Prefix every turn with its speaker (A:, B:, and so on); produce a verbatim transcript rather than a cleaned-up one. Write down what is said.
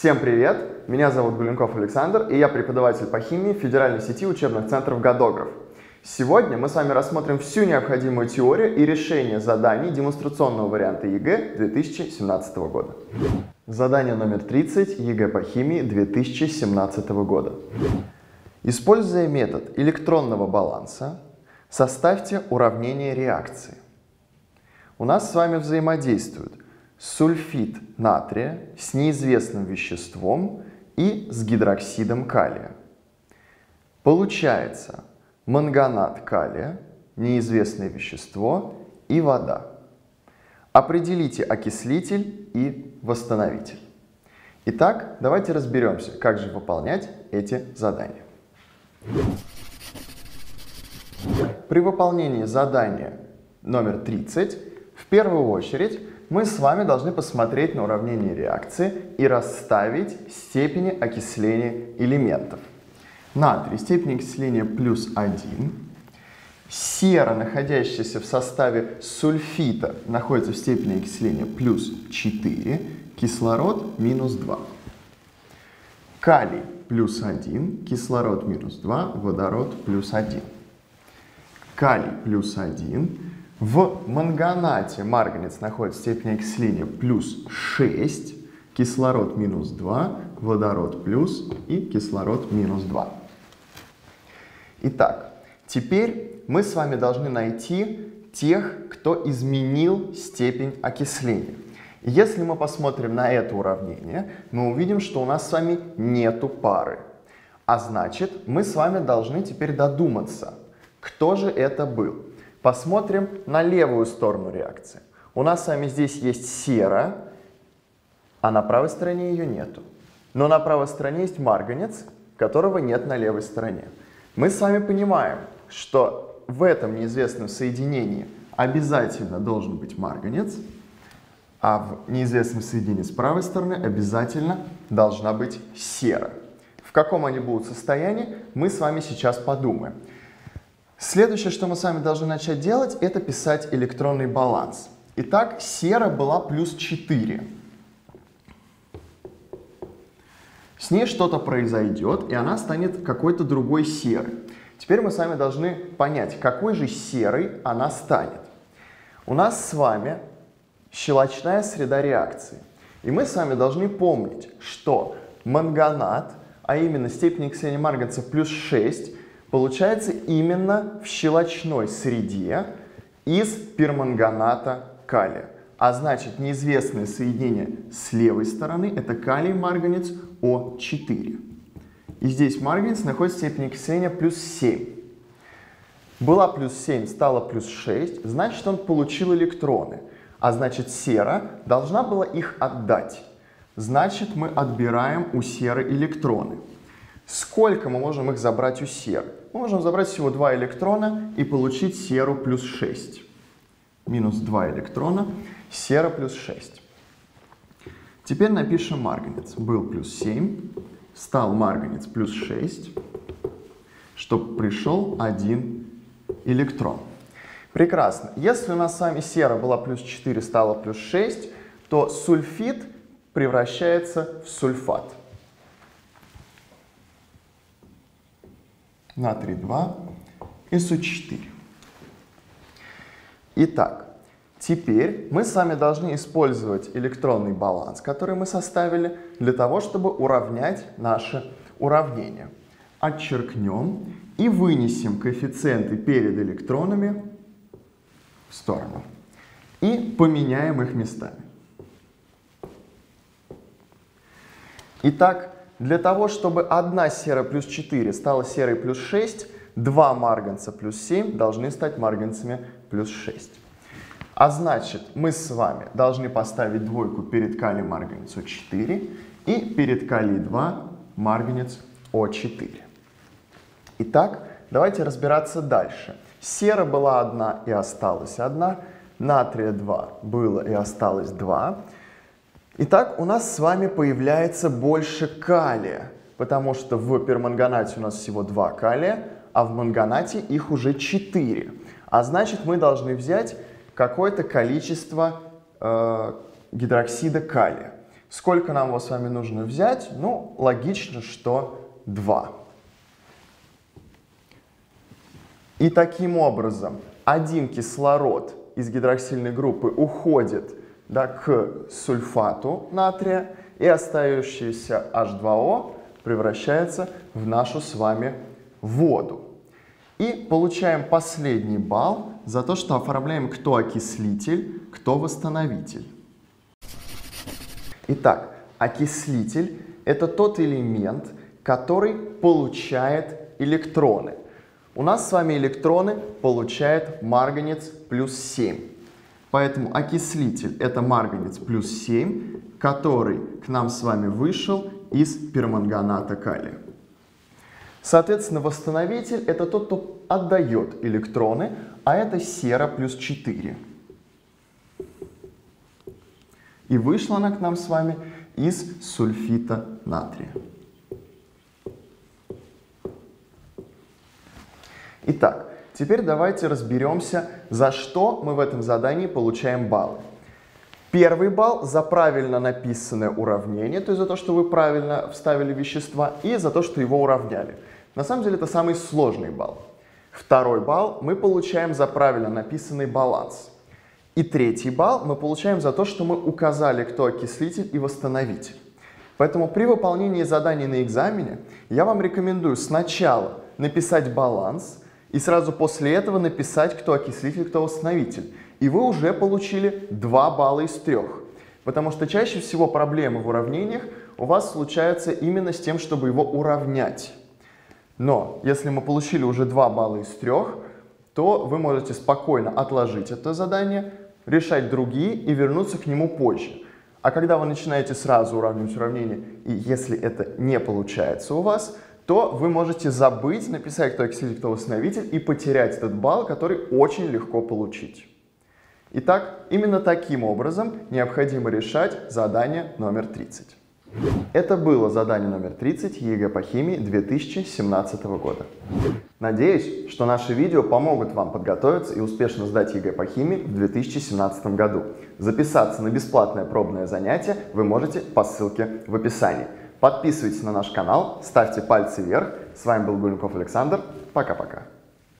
A: Всем привет! Меня зовут Гуленков Александр, и я преподаватель по химии в Федеральной сети учебных центров «Годограф». Сегодня мы с вами рассмотрим всю необходимую теорию и решение заданий демонстрационного варианта ЕГЭ две тысячи семнадцатого года. Задание номер тридцать ЕГЭ по химии две тысячи семнадцатого года. Используя метод электронного баланса, составьте уравнение реакции. У нас с вами взаимодействуют сульфид натрия с неизвестным веществом и с гидроксидом калия. Получается манганат калия, неизвестное вещество и вода. Определите окислитель и восстановитель. Итак, давайте разберемся, как же выполнять эти задания. При выполнении задания номер тридцать в первую очередь мы с вами должны посмотреть на уравнение реакции и расставить степени окисления элементов. Натрий степень окисления плюс один. Сера, находящаяся в составе сульфита, находится в степени окисления плюс четыре. Кислород минус два. Калий плюс один. Кислород минус два. Водород плюс один. Калий плюс один. В манганате марганец находится в степени окисления плюс шесть, кислород минус два, водород плюс и кислород минус два. Итак, теперь мы с вами должны найти тех, кто изменил степень окисления. Если мы посмотрим на это уравнение, мы увидим, что у нас с вами нету пары. А значит, мы с вами должны теперь додуматься, кто же это был. Посмотрим на левую сторону реакции. У нас с вами здесь есть сера, а на правой стороне ее нету. Но на правой стороне есть марганец, которого нет на левой стороне. Мы с вами понимаем, что в этом неизвестном соединении обязательно должен быть марганец, а в неизвестном соединении с правой стороны обязательно должна быть сера. В каком они будут состоянии, мы с вами сейчас подумаем. Следующее, что мы с вами должны начать делать, это писать электронный баланс. Итак, сера была плюс четыре. С ней что-то произойдет, и она станет какой-то другой серой. Теперь мы с вами должны понять, какой же серой она станет. У нас с вами щелочная среда реакции. И мы с вами должны помнить, что манганат, а именно степень окисления марганца плюс шесть, получается именно в щелочной среде из перманганата калия. А значит, неизвестное соединение с левой стороны — это калий-марганец О четыре. И здесь марганец находится в степени окисления плюс семь. Была плюс семь, стала плюс шесть, значит, он получил электроны. А значит, сера должна была их отдать. Значит, мы отбираем у серы электроны. Сколько мы можем их забрать у серы? Мы можем забрать всего два электрона и получить серу плюс шесть. Минус два электрона, сера плюс шесть. Теперь напишем марганец. Был плюс семь, стал марганец плюс шесть, чтобы пришел один электрон. Прекрасно. Если у нас с вами сера была плюс четыре, стала плюс шесть, то сульфид превращается в сульфат. Натрий два, эс о четыре. Итак, теперь мы с вами должны использовать электронный баланс, который мы составили, для того, чтобы уравнять наше уравнение. Отчеркнем и вынесем коэффициенты перед электронами в сторону. И поменяем их местами. Итак, для того, чтобы одна сера плюс четыре стала серой плюс шесть, два марганца плюс семь должны стать марганцами плюс шесть. А значит, мы с вами должны поставить двойку перед калий марганец О четыре и перед калий два марганец О четыре. Итак, давайте разбираться дальше. Сера была одна и осталась одна, натрия два было и осталось два. Итак, у нас с вами появляется больше калия, потому что в перманганате у нас всего два калия, а в манганате их уже четыре. А значит, мы должны взять какое-то количество э, гидроксида калия. Сколько нам его с вами нужно взять? Ну, логично, что два. И таким образом один кислород из гидроксильной группы уходит, да, к сульфату натрия, и остающийся эйч два о превращается в нашу с вами воду. И получаем последний балл за то, что оформляем кто окислитель, кто восстановитель. Итак, окислитель – это тот элемент, который получает электроны. У нас с вами электроны получает марганец плюс семь. Поэтому окислитель – это марганец плюс семь, который к нам с вами вышел из перманганата калия. Соответственно, восстановитель – это тот, кто отдает электроны, а это сера плюс четыре. И вышла она к нам с вами из сульфита натрия. Итак, теперь давайте разберемся, за что мы в этом задании получаем баллы. Первый балл за правильно написанное уравнение, то есть за то, что вы правильно вставили вещества, и за то, что его уравняли. На самом деле это самый сложный балл. Второй балл мы получаем за правильно написанный баланс. И третий балл мы получаем за то, что мы указали, кто окислитель и восстановитель. Поэтому при выполнении заданий на экзамене я вам рекомендую сначала написать баланс и сразу после этого написать, кто окислитель, кто восстановитель. И вы уже получили два балла из трех. Потому что чаще всего проблемы в уравнениях у вас случаются именно с тем, чтобы его уравнять. Но если мы получили уже два балла из трех, то вы можете спокойно отложить это задание, решать другие и вернуться к нему позже. А когда вы начинаете сразу уравнивать уравнение, и если это не получается у вас, то вы можете забыть, написать, кто окислитель, кто восстановитель, и потерять этот балл, который очень легко получить. Итак, именно таким образом необходимо решать задание номер тридцать. Это было задание номер тридцать ЕГЭ по химии две тысячи семнадцатого года. Надеюсь, что наши видео помогут вам подготовиться и успешно сдать ЕГЭ по химии в две тысячи семнадцатом году. Записаться на бесплатное пробное занятие вы можете по ссылке в описании. Подписывайтесь на наш канал, ставьте пальцы вверх. С вами был Гуленков Александр. Пока-пока.